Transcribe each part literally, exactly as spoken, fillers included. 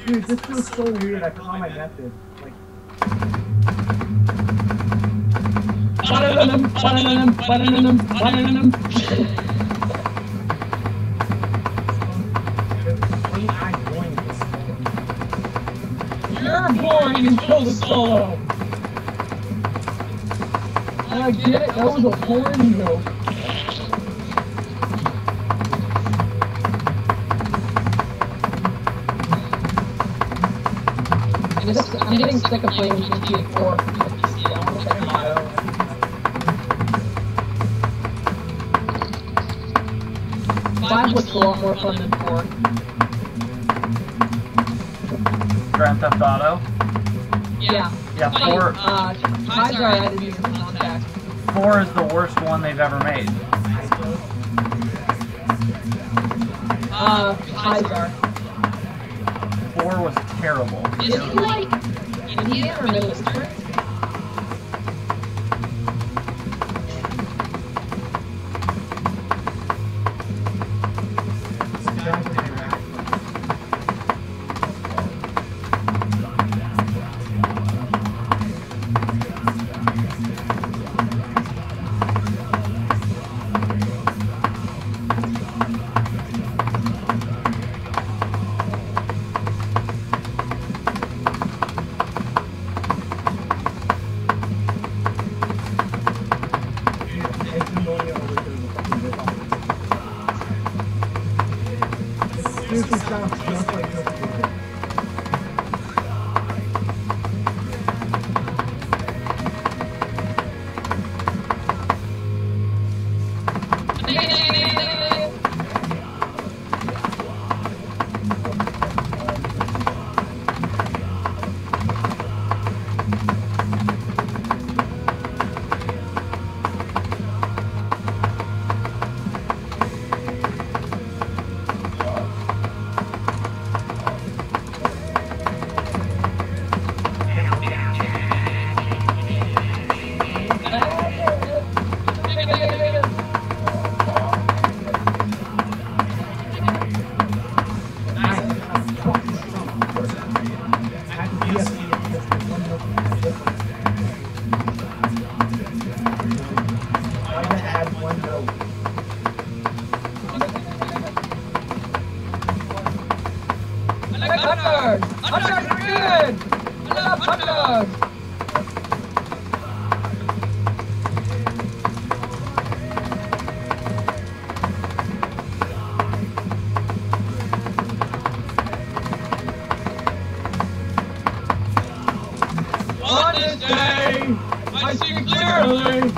Dude, this feels so weird. I found my method. Like. Ba-da-da-dum, ba-da-da-dum, ba-da-da-dum, ba-da-da-dum. When I'm going to solo. You're boring and killed a solo. I get it. That was a porn joke. I'm, just, I'm getting sick of playing G T A four. Five was a lot more fun than four. Grand Theft Auto? Yeah. Yeah, four. Uh, Kaiser I had to do some contact. Four is the worst one they've ever made. Uh, Kaiser. Four was terrible. Is he like Indian or Middle Eastern? Seriously sounds just like this. On this day, I see clearly.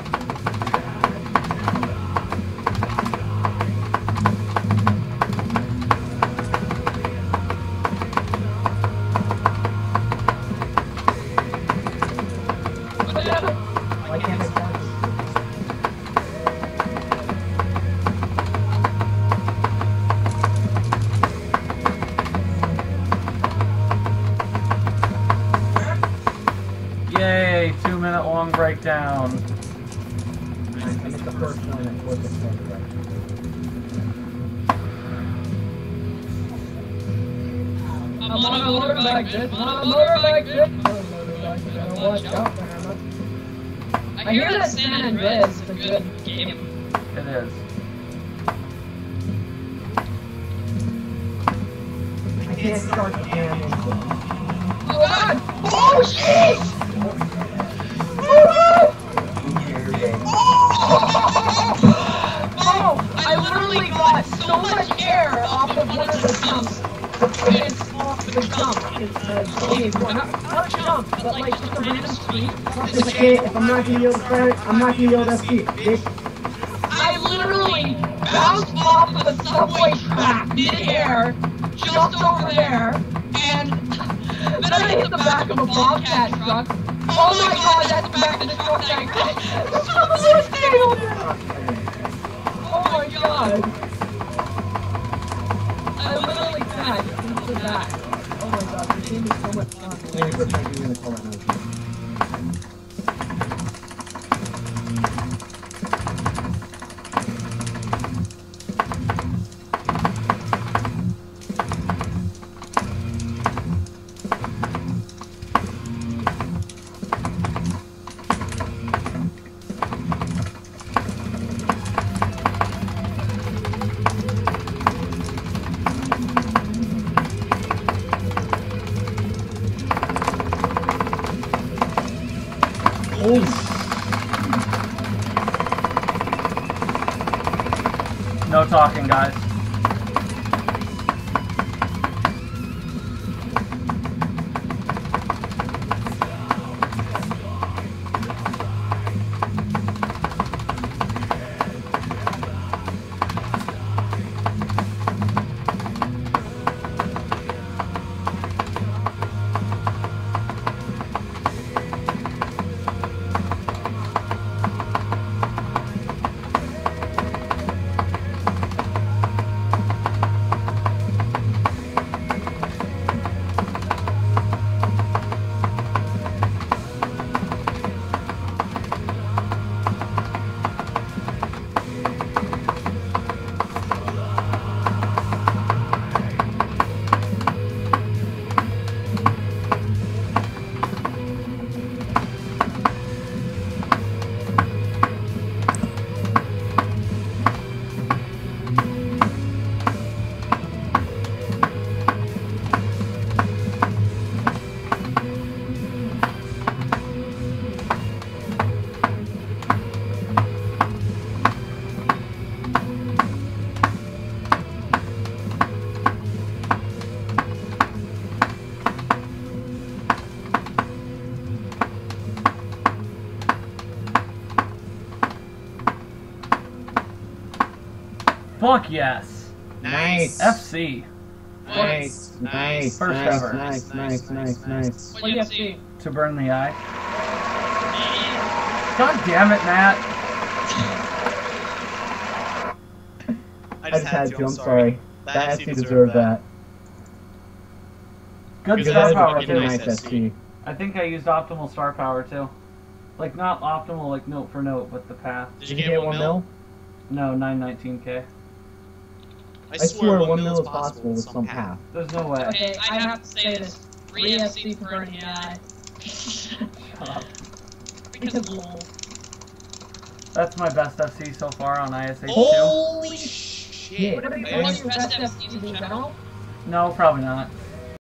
Why can't I tell Yay, two minute long breakdown. I missed the first one and fourth and fifth, right? I'm on a motorbike, bitch. I'm on a motorbike, bitch. Watch out, man. I hear that San Andreas is a good game. It is. I can't start the damn engine. Oh god! Oh shit! Oh! I literally got so much air off of one of the jumps. It's off the jump. It's a cave. Well, not, not a jump, but like just a random street. It's okay, if I'm not gonna be able to start it, I'm not gonna be able to escape, bitch. I literally bounced off of the subway track mid-air, jumped over there, and then I hit the back of a Bobcat truck. Oh my god, that's the back of the truck that the subway was staying on there! Oh my god! I literally crashed into the back. Oh my god, this game is so much fun. Maybe we're trying to do call that noise. Fuck yes. Nice. F C. Nice, nice, First nice, ever. nice, nice, nice, nice. What do you have to see? To burn the eye. God damn it, Matt. I I just had to, I'm sorry. That That S C deserved deserved that. Good Because star that's power fucking too. nice. nice S C. I think I used optimal star power too. Like not optimal like note for note, but the path. Did Did you you get get one mil? No, nine nineteen K. I I swear one mil is possible with some path. There's no way. Okay, I have to say this. three F C for burning the eye. Shut up. Because lol. That's my best F C so far on I S H two. Holy shit! Would it be Yeah. one of your best F Cs in general? No, probably not.